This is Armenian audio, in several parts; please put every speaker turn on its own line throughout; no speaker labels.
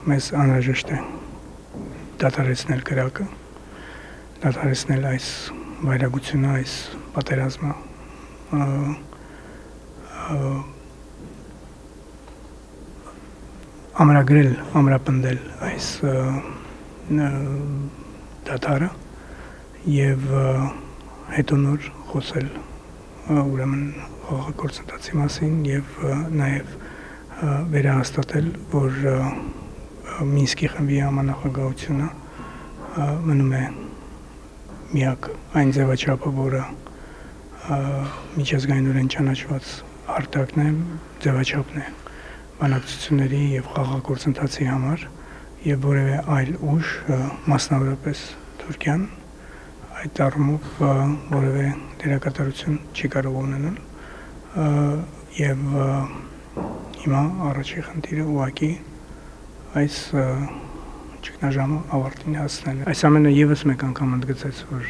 Մեզ անհրաժեշտ է դադարեցնել կրակը, դադարեցնել այս վայրագությունը, այս պատերազմը, ամրագրել, ամրապնդել այս դադարը եւ հետո նոր խոսել ուրեմն խաղաղագործընթացի մասին եւ նաեւ վերահաստատել, որ Մինսկի խմբի համանախագահությունը մնում է միակ այն ձևաչափը, որը միջազգայինորեն ճանաչված արտակն է, ձևաչափն է բանակցությունների եւ խաղաղագործընթացի համար եւ որևէ այլ ուժ, մասնավորապես Թուրքիան, այդ առումով որևէ դերակատարություն չի կարող ունենալ եւ հիմա առաջի խնդիրը ուղղակի այս ճգնաժամը ավարտին հասնելն է։ Այս ամենը եւս մեկ անգամ ընդգծեց, որ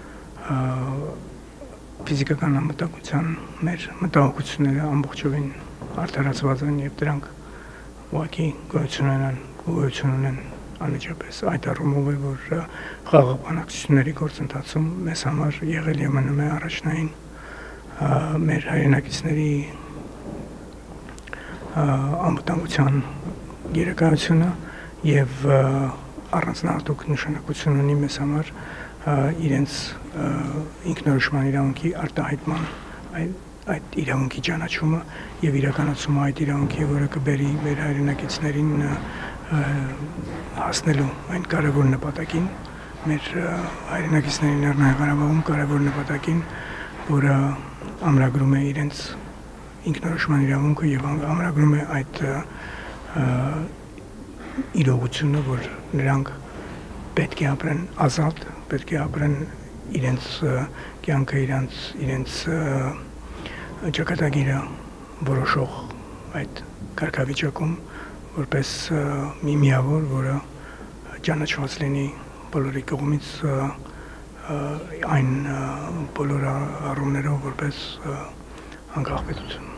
ֆիզիկական անվտանգության մեր մտահոգությունները ամբողջովին արդարացված են եւ դրանք ուղղակի գոյություն ունեն անմիջապես։ Այդ առումով է, որ խաղաղ բանակցությունների գործընթացում մեզ համար եղել եւ մնում է առաջնային մեր հայրենակիցների անվտանգության գերակայությունը եւ առանձնահատուկ նշանակություն ունի մեզ համար իրենց ինքնորոշման իրավունքի արտահայտման այդ իրավունքի ճանաչումը եւ իրականացումը այդ իրավունքի, որը կբերի մեր հայրենակիցներին հասնելու այն կարևոր նպատակին, մեր հայրենակիցների Լեռնային Ղարաբաղում կարևոր նպատակին, որը ամրագրում է իրենց ինքնորոշման իրավունքը եւ ամրագրում է այդ իրողությունը, որ նրանք պետք է ապրեն ազատ, պետք է ապրեն իրենց կյանքը, իրենց ճակատագիրը որոշող այդ կարգավիճակում, որպես մի միավոր, որը ճանաչված լինի բոլորի կողմից այն բոլոր առումներով, որպես անկախ պետություն։